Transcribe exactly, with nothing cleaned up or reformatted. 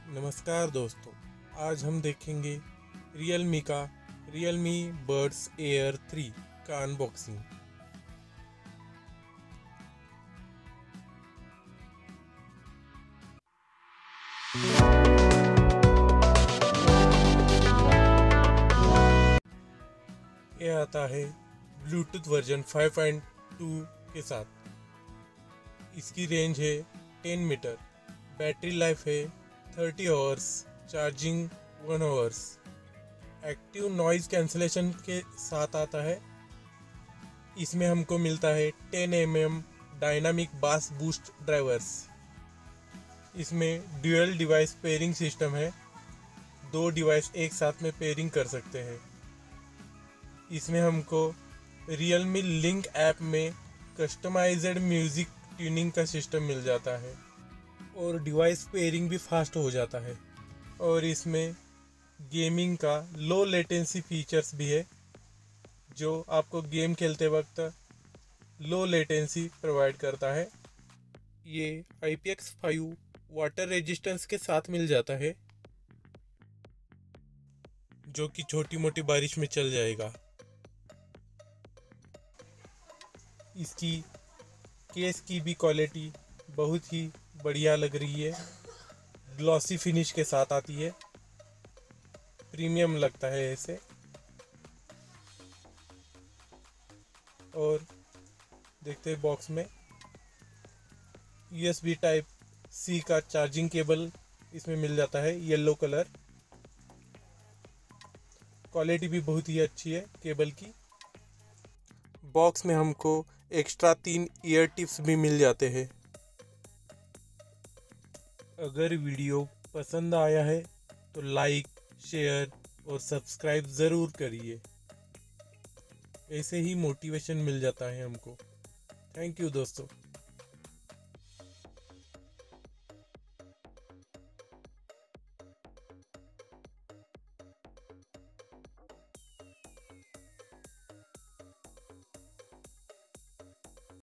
नमस्कार दोस्तों, आज हम देखेंगे Realme का Realme Buds Air थ्री का अनबॉक्सिंग। ये आता है Bluetooth version five point two के साथ। इसकी रेंज है टेन मीटर, बैटरी लाइफ है thirty hours, charging one hours, active noise cancellation के साथ आता है। इसमें हमको मिलता है ten M M dynamic bass boost drivers. इसमें ड्यूअल डिवाइस पेयरिंग सिस्टम है, दो डिवाइस एक साथ में पेयरिंग कर सकते हैं। इसमें हमको Realme लिंक ऐप में कस्टमाइज्ड म्यूजिक ट्यूनिंग का सिस्टम मिल जाता है और डिवाइस पेयरिंग भी फास्ट हो जाता है। और इसमें गेमिंग का लो लेटेंसी फीचर्स भी है, जो आपको गेम खेलते वक्त लो लेटेंसी प्रोवाइड करता है। ये I P X five water resistance के साथ मिल जाता है, जो कि छोटी मोटी बारिश में चल जाएगा। इसकी केस की भी क्वालिटी बहुत ही बढ़िया लग रही है, ग्लॉसी फिनिश के साथ आती है, प्रीमियम लगता है ऐसे। और देखते हैं बॉक्स में U S B type C का चार्जिंग केबल इसमें मिल जाता है, येलो कलर। क्वालिटी भी बहुत ही अच्छी है केबल की। बॉक्स में हमको एक्स्ट्रा तीन ईयर टिप्स भी मिल जाते हैं। अगर वीडियो पसंद आया है तो लाइक, शेयर और सब्सक्राइब ज़रूर करिए, ऐसे ही मोटिवेशन मिल जाता है हमको। थैंक यू दोस्तों।